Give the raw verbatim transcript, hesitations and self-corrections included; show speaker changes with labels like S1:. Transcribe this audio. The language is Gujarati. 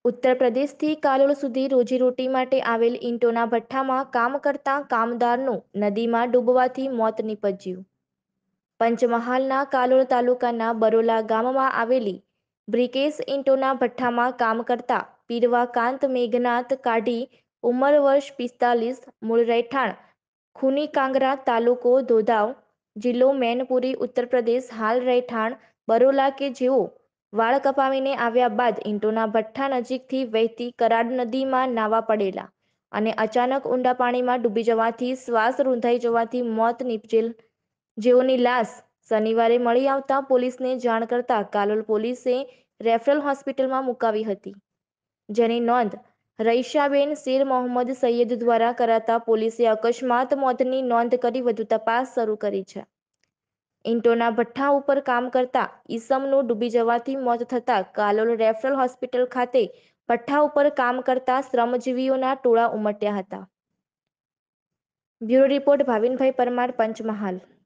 S1: ઉત્તર પ્રદેશથી કાલોલ સુધી રોજીરોટી માટે આવેલ ઈંટોના ભઠ્ઠામાં કામ કરતા કામદારનું નદીમાં ડૂબવાથી મોત નીપજ્યું. પંચમહાલના કાલોલ તાલુકાના બરોલા ગામમાં આવેલી બ્રિકેસ ઈંટોના ભઠ્ઠામાં કામ કરતા પીરવા કાંત મેઘનાથ કાઢી ઉંમર વર્ષ પિસ્તાલીસ, મૂળ રહેઠાણ ખૂની કાંગરા, તાલુકો ધોધાવ, જિલ્લો મેનપુરી, ઉત્તર પ્રદેશ, હાલ રહેઠાણ બરોલા કે જેઓ વાળ કપાવીને આવ્યા બાદ ઈંટોના ભઠ્ઠા નજીકથી વહેતી કરાડ નદીમાં નાવા પડેલા અને અચાનક ઊંડા પાણીમાં ડૂબી જવાથી શ્વાસ રૂંધાઈ જવાથી મોત નીપજેલ, જેઓની લાશ શનિવારે મળી આવતા પોલીસને જાણ કરતા કાલોલ પોલીસે રેફરલ હોસ્પિટલમાં મુકાવી હતી, જેની નોંધ રઈશાબેન શેર મોહમ્મદ સૈયદ દ્વારા કરાતા પોલીસે અકસ્માત મોતની નોંધ કરી વધુ તપાસ શરૂ કરી છે. ઈંટોના ભઠ્ઠા ઉપર કામ કરતા ઈસમનું ડૂબી જવાથી મોત થતાં કાલોલ રેફરલ હોસ્પિટલ ખાતે ભઠ્ઠા ઉપર કામ કરતા શ્રમજીવીઓના ટોળા ઉમટ્યા હતા. બ્યુરો રિપોર્ટ ભાવિનભાઈ પરમાર, પંચમહાલ.